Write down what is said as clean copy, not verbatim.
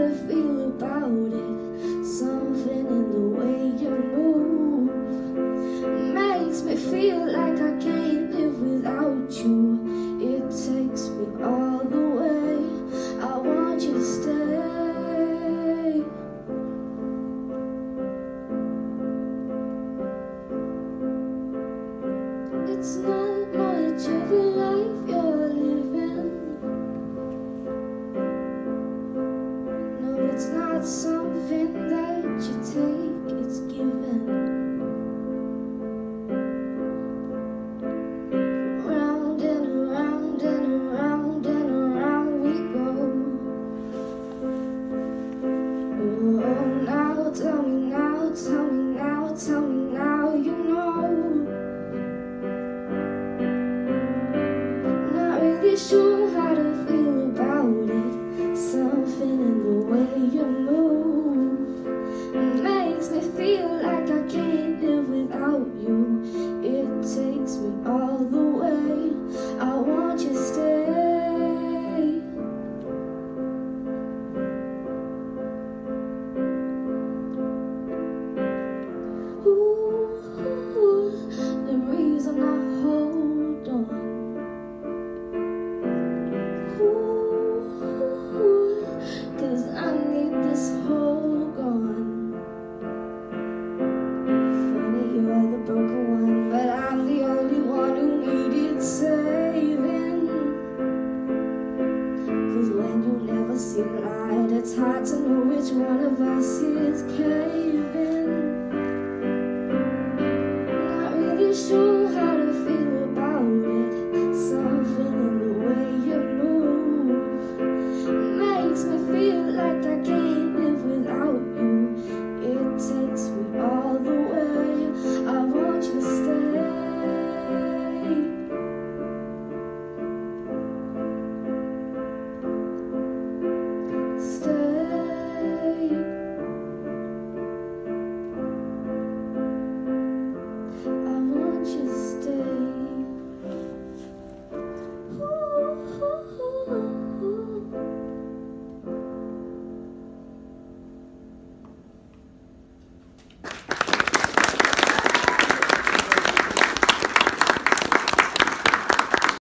to feel about it. Something in the way you move makes me feel like I can't live without you. It takes me all the way. I want you to stay. It's not much of a life you're living. No, it's not something that you take, it's given. Round and around and around and around we go. Oh, now tell me now, tell me now, tell me now, you know. Really sure how to feel about it. Something in the way you move makes me feel like I can't live without you. It takes me all the way. I want you to stay. Ooh, the reason I hold on. Cause I need this hole gone. Funny, you're the broken one, but I'm the only one who needed saving. Cause when you never see light, it's hard to know which one of us is caving.